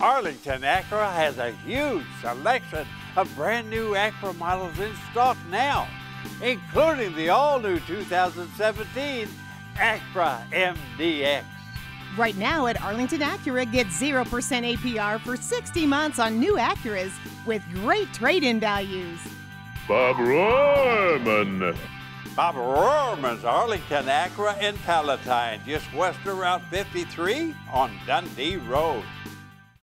Arlington Acura has a huge selection of brand new Acura models in stock now, including the all-new 2017 Acura MDX. Right now at Arlington Acura, get 0% APR for 60 months on new Acuras with great trade-in values. Bob Rohrman. Bob Rohrman's Arlington Acura in Palatine, just west of Route 53 on Dundee Road.